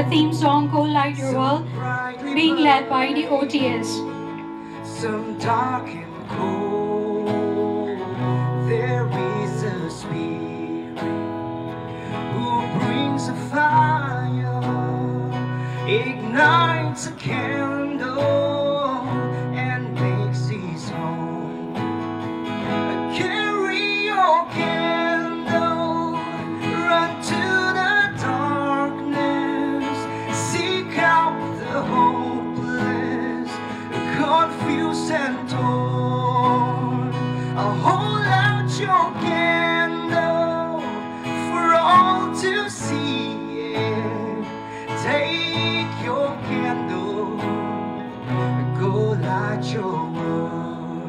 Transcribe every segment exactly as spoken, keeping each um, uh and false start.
the theme song Go Light Your World, being led by the O T S. Some dark and cold, there is a spirit who brings a fire, ignites a candle, and makes his home. Carry your candle, run to the darkness, seek out the hopeless, confused and torn. I'll hold out your candle for all to see it. Take your candle, go light your world.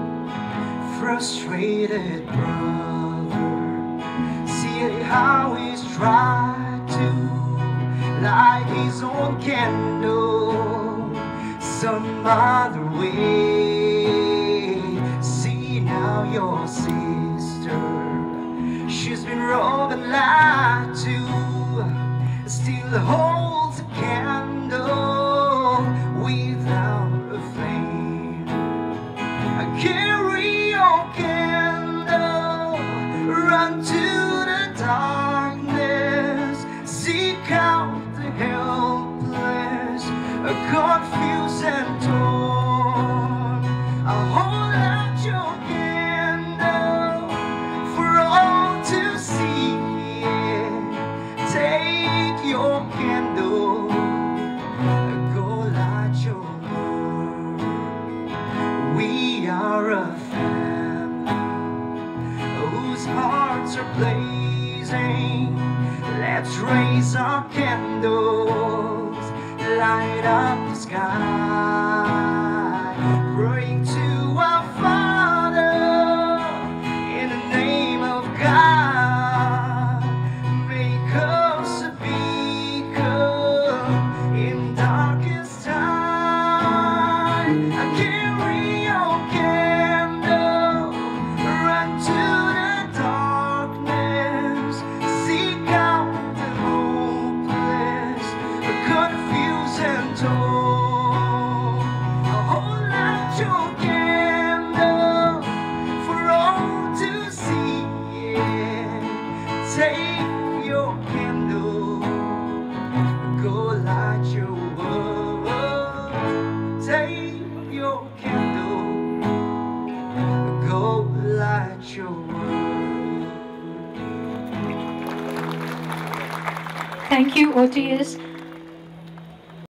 Frustrated brother, see how he's tried to light his own candle some other way. See now your sister, she's been robbed and lied to, still holds a candle without a flame. Carry your candle, run to the darkness, seek out the helpless, confused and torn. I'll hold out your candle for all to see it. Take your candle, go light your world. We are a family whose hearts are blazing. Let's raise our candles, light up the sky, praying to our Father in the name of God. Make us a beacon in darkest time. Carry your candle, run to the darkness, seek out the hopeless, confused and torn. Hold out your candle for all to see it. Take your candle, go light your world. Take your candle, go light your world. Thank you, O T S.